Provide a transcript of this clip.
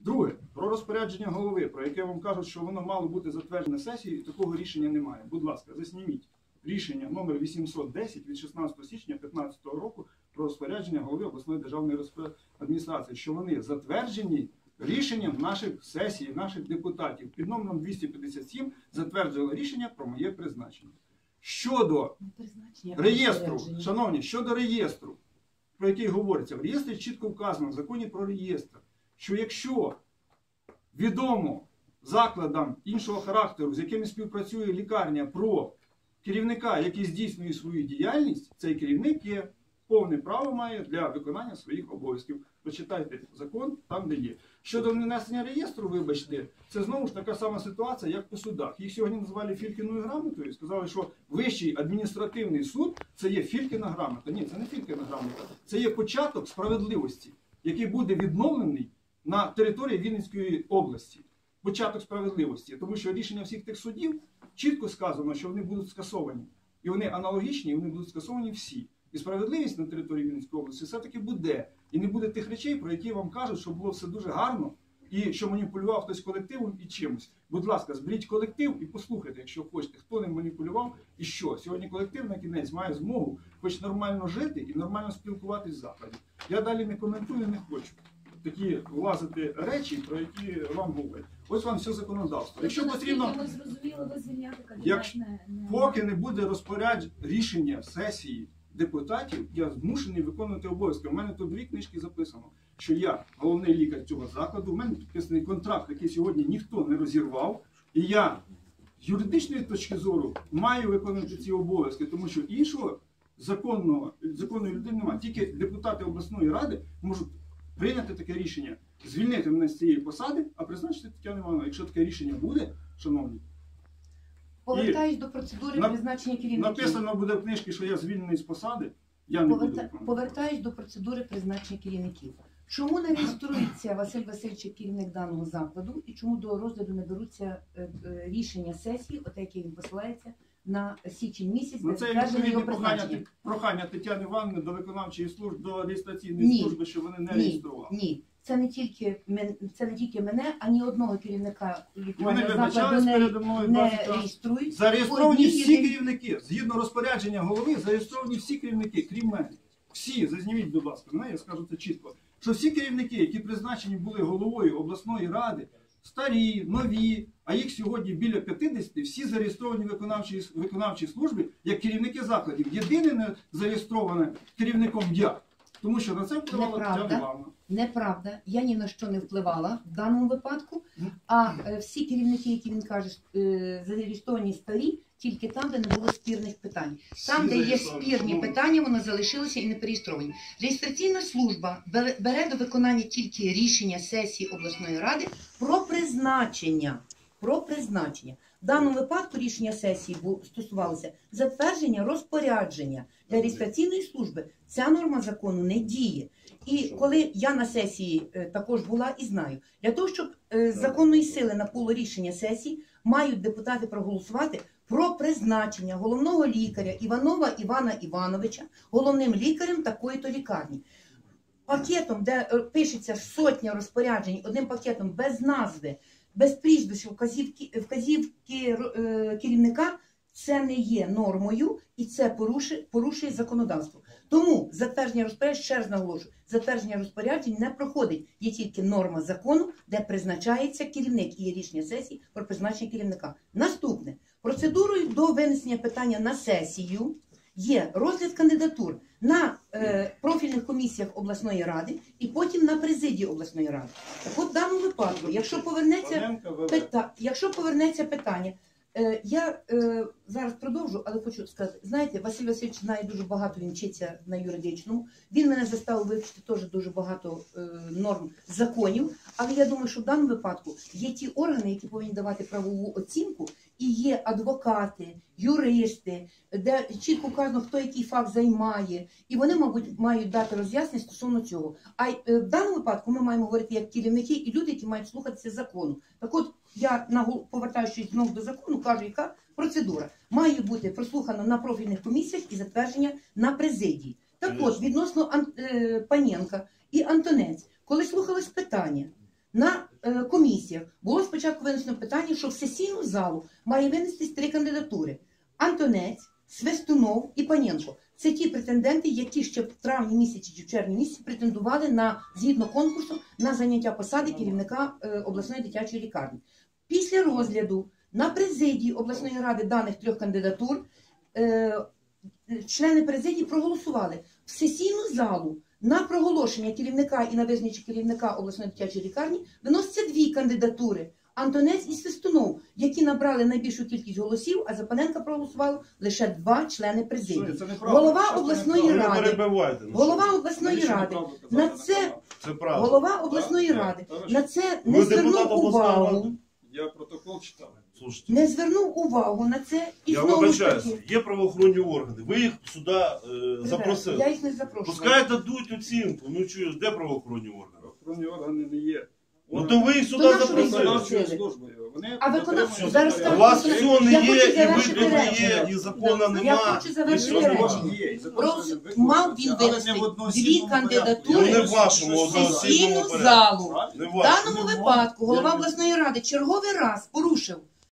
Друге, про розпорядження голови, про яке вам кажуть, що воно мало бути затверджене сесією, і такого рішення немає. Будь ласка, засніміть рішення номер 810 від 16 січня 2015 року про розпорядження голови обласної державної адміністрації, що вони затверджені рішенням наших сесій, наших депутатів. Під номером 257 затверджувало рішення про моє призначення. Щодо реєстру, шановні, щодо реєстру, про який говориться, в реєстрі чітко вказано, в законі про реєстр, що якщо відомо закладам іншого характеру, з якими співпрацює лікарня, про керівника, який здійснює свою діяльність, цей керівник є повне право має для виконання своїх обов'язків. Прочитайте закон там, де є. Щодо внесення реєстру, вибачте, це знову ж така сама ситуація, як по судах. Їх сьогодні називали Фількіною грамотою, сказали, що Вищий адміністративний суд – це є Фількіна грамота. Ні, це не Фількіна грамота. Це є початок справедливості, який буде відновлений на території Вінницької області. Початок справедливості. Тому що рішення всіх тих судів чітко сказано, що вони будуть скасовані. І вони аналогічні, і вони будуть скасовані всі. І справедливість на території Вінницької області все-таки буде. І не буде тих речей, про які вам кажуть, що було все дуже гарно, і що маніпулював хтось колективом і чимось. Будь ласка, зберіть колектив і послухайте, якщо хочете, хто ним маніпулював і що. Сьогодні колектив на кінець має змогу хоч нормально жити і нормально спілкуватись в закладі. Я далі не коментую, не хочу такі влазити речі, про які вам говорять. Ось вам все законодавство. Якщо потрібно, поки не буде рішення сесії депутатів, я змушений виконувати обов'язки. У мене тут 2 книжки записано, що я головний лікар цього закладу, у мене підписаний контракт, який сьогодні ніхто не розірвав, і я з юридичної точки зору маю виконувати ці обов'язки, тому що іншого законної людини немає. Тільки депутати обласної ради можуть прийняти таке рішення, звільнити мене з цієї посади, а призначити Тетяну Івановну. Якщо таке рішення буде, шановні, повертаюсь до процедури призначення керівників. Написано буде в книжці, що я звільнений з посади, я не буду. Повертаюсь до процедури призначення керівників. Чому не реєструється Василь Васильович як керівник даного закладу і чому до розгляду не беруться рішення сесії, от яке він посилається, на січень місяць, де затверджено його призначення? Прохання Тетяни Івановни до виконавчої служби, до реєстраційної служби, що вони не реєстрували. Ні. Це не тільки мене, а ні одного керівника лікарняного закладу не реєструють. Зареєстровані всі керівники. Згідно розпорядження голови, зареєстровані всі керівники, крім мене. Всі, зазніміть, будь ласка, я скажу це чітко. Що всі керівники, які призначені були головою обласної ради, старі, нові, а їх сьогодні біля 50, всі зареєстровані в виконавчій службі як керівники закладів. Єдине не зареєстроване керівником я. Тому що на це впливала Тетяна Івановна. Неправда. Я ні на що не впливала в даному випадку. А всі керівники, які він каже, зареєстровані старі, тільки там, де не було спірних питань. Там, де є спірні питання, воно залишилося і не переєстровані. Реєстраційна служба бере до виконання тільки рішення сесії обласної ради про призначення. В даному випадку рішення сесії стосувалося затвердження розпорядження. Для реєстраційної служби ця норма закону не діє. І коли я на сесії також була і знаю, для того, щоб з законної сили набуло рішення сесії, мають депутати проголосувати про призначення головного лікаря Іванова Івана Івановича головним лікарем такої-то лікарні. Пакетом, де пишеться сотня розпоряджень, одним пакетом без назви, без прізвища, вказівки керівника, це не є нормою і це порушує законодавство. Тому затвердження розпоряджень, ще раз наголошую, затвердження розпоряджень не проходить. Є тільки норма закону, де призначається керівник і є рішення сесії про призначення керівника. Наступне. Процедурою до винесення питання на сесію є розгляд кандидатур на профільних комісіях обласної ради і потім на президії обласної ради. Так от в даному випадку, якщо повернеться питання, я зараз продовжу, але хочу сказати, знаєте, Василь Васильович знає дуже багато, він вчиться на юридичному, він мене заставив вивчити теж дуже багато норм законів, але я думаю, що в даному випадку є ті органи, які повинні давати правову оцінку, і є адвокати, юристи, де чітко вказано, хто який факт займає, і вони, мабуть, мають дати роз'яснення стосовно цього. А в даному випадку ми маємо говорити як керівники і люди, які мають слухатися закону. Так от, я, повертаючись знову до закону, кажу, яка процедура. Має бути прослухано на профільних комісіях і затвердження на президії. Так от, відносно Паненка і Антонець, коли слухалось питання на комісіях було спочатку винесено питання, що в сесійну залу має винестись 3 кандидатури: Антонець, Свистунов і Паненко. Це ті претенденти, які ще в травні місяці чи в червні місяці претендували на, згідно конкурсу, на заняття посади керівника обласної дитячої лікарні. Після розгляду на президії обласної ради даних 3 кандидатур члени президії проголосували в сесійну залу на проголошення керівника і на визначення керівника обласної дитячої лікарні виносяться 2 кандидатури: Антонець і Свистунов, які набрали найбільшу кількість голосів, а за Паненка проголосували лише 2 члени президії. Це неправда. Голова Що це обласної неправда? Ви ради, перебиваєте. голова обласної Навіщо ради неправду казати? на це, Це правда. голова обласної Так, ради так. на це Ви не депутат звернув обласної увагу. ради? Я протокол читав. Слушайте, Не звернув увагу на це і я знову ж вибачаюсь, таки. є правоохоронні органи, ви їх сюди запросили. Я їх не запрошую. Пускай дадуть оцінку, ну чуєш, де правоохоронні органи? Охоронні органи не є. Ну то ви їх сюди То на що ви запросили. Виконавчою службою. Вони А виконавчою дотримуються зараз порядку. У вас скажуть, все не я є, хочу і завершити вибору не речення. є, і закону Я нема. хочу і завершити все речення. нема. Є, і закон Просто не виконується, мав він але винести не в 2 одноосібному кандидатури порядку. Ну, не в вашому, в одноосібному сесійну порядку. залу. Не В ваше. даному випадку голова обласної ради черговий раз порушив